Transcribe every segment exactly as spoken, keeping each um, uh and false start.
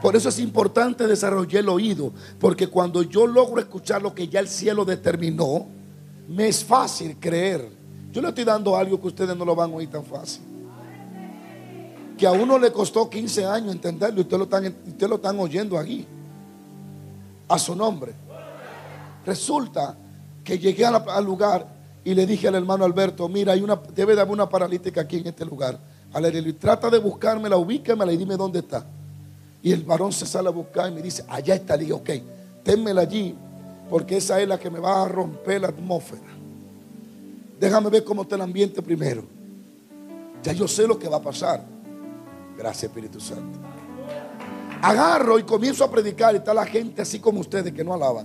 Por eso es importante desarrollar el oído, porque cuando yo logro escuchar lo que ya el cielo determinó, me es fácil creer. Yo le estoy dando algo que ustedes no lo van a oír tan fácil, que a uno le costó quince años entenderlo, y ustedes lo están, ustedes lo están oyendo aquí, a su nombre. Resulta que llegué a la, al lugar y le dije al hermano Alberto: mira, hay una, debe de haber una paralítica aquí en este lugar. Y trata de buscármela, ubícamela y dime dónde está. Y el varón se sale a buscar y me dice: allá está. Le dije: ok, ténmela allí, porque esa es la que me va a romper la atmósfera. Déjame ver cómo está el ambiente primero. Ya yo sé lo que va a pasar. Gracias, Espíritu Santo. Agarro y comienzo a predicar, y está la gente así como ustedes, que no alaban.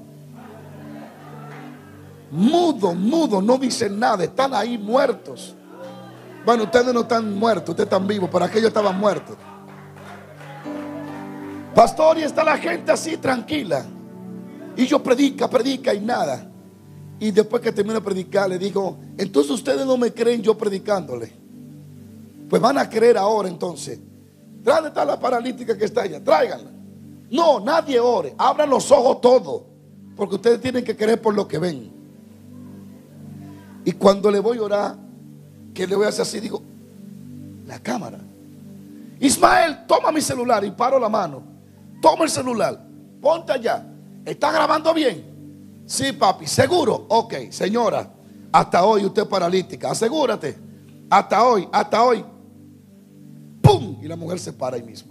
Mudo, mudo, no dicen nada, están ahí muertos. Bueno, ustedes no están muertos, ustedes están vivos, pero aquellos estaban muertos. Pastor, y está la gente así tranquila. Y yo predica, predica y nada. Y después que termino de predicar, le digo: entonces ustedes no me creen yo predicándole. Pues van a creer ahora entonces. ¿Dónde está la paralítica que está allá? Tráiganla. No, nadie ore. Abran los ojos todos, porque ustedes tienen que creer por lo que ven. Y cuando le voy a orar, que le voy a hacer así, digo: la cámara. Ismael, toma mi celular. Y paro la mano. Toma el celular, ponte allá. ¿Está grabando bien? Sí, papi. ¿Seguro? Ok, señora, hasta hoy usted es paralítica. Asegúrate. Hasta hoy, hasta hoy. ¡Pum! Y la mujer se para ahí mismo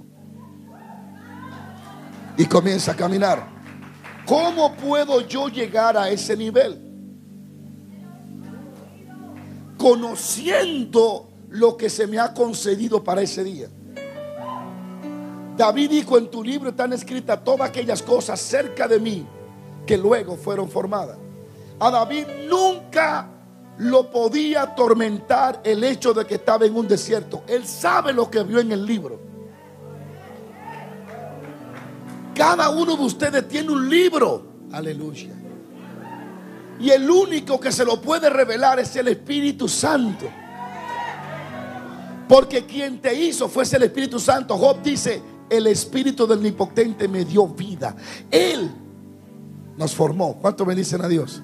y comienza a caminar. ¿Cómo puedo yo llegar a ese nivel? Conociendo lo que se me ha concedido para ese día. David dijo: en tu libro están escritas todas aquellas cosas cerca de mí que luego fueron formadas. A David nunca lo podía atormentar el hecho de que estaba en un desierto. Él sabe lo que vio en el libro. Cada uno de ustedes tiene un libro. Aleluya. Y el único que se lo puede revelar es el Espíritu Santo. Porque quien te hizo fue el Espíritu Santo. Job dice: el Espíritu del Omnipotente me dio vida. Él nos formó. ¿Cuánto bendicen a Dios?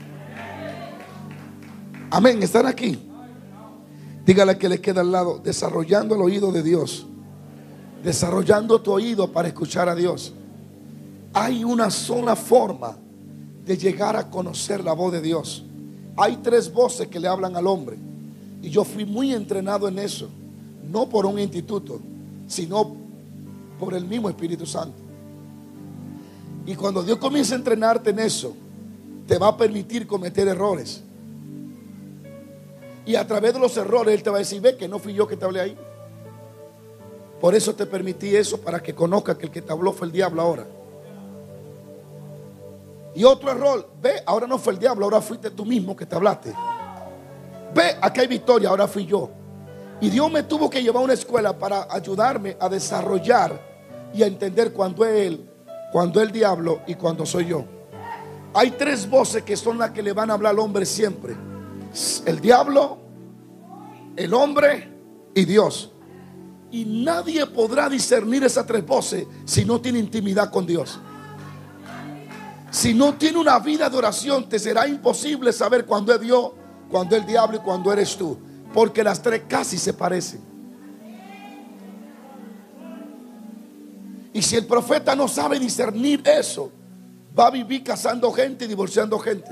Amén. ¿Están aquí? Dígale que le queda al lado: desarrollando el oído de Dios. Desarrollando tu oído para escuchar a Dios. Hay una sola forma de llegar a conocer la voz de Dios. Hay tres voces que le hablan al hombre, y yo fui muy entrenado en eso. No por un instituto, sino por el mismo Espíritu Santo. Y cuando Dios comienza a entrenarte en eso, te va a permitir cometer errores. Y a través de los errores Él te va a decir: ve que no fui yo que te hablé ahí. Por eso te permití eso, para que conozcas que el que te habló fue el diablo ahora. Y otro error: ve, ahora no fue el diablo, ahora fuiste tú mismo que te hablaste. Ve, aquí hay victoria, ahora fui yo. Y Dios me tuvo que llevar a una escuela para ayudarme a desarrollar y a entender cuando es Él, cuando es el diablo y cuando soy yo. Hay tres voces que son las que le van a hablar al hombre siempre: el diablo, el hombre y Dios. Y nadie podrá discernir esas tres voces si no tiene intimidad con Dios. Si no tiene una vida de oración, te será imposible saber cuándo es Dios, cuándo es el diablo y cuándo eres tú. Porque las tres casi se parecen. Y si el profeta no sabe discernir eso, va a vivir casando gente y divorciando gente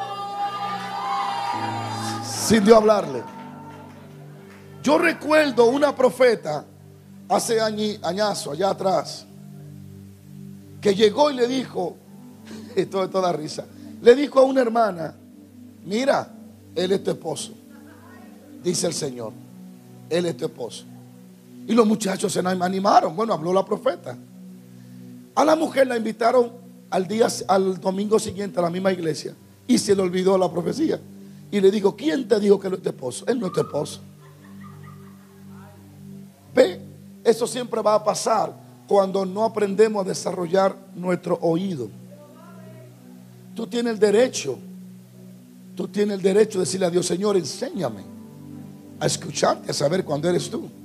sin Dios hablarle. Yo recuerdo una profeta hace añi, añazo, allá atrás, que llegó y le dijo, esto es toda risa, le dijo a una hermana: mira, él es tu esposo, dice el Señor, él es tu esposo. Y los muchachos se animaron. Bueno, habló la profeta. A la mujer la invitaron al día, al domingo siguiente a la misma iglesia, y se le olvidó la profecía. Y le dijo: ¿quién te dijo que él es tu esposo? Él no es tu esposo. Ve, eso siempre va a pasar cuando no aprendemos a desarrollar nuestro oído. Tú tienes el derecho, tú tienes el derecho de decirle a Dios: Señor, enséñame a escucharte, a saber cuándo eres tú.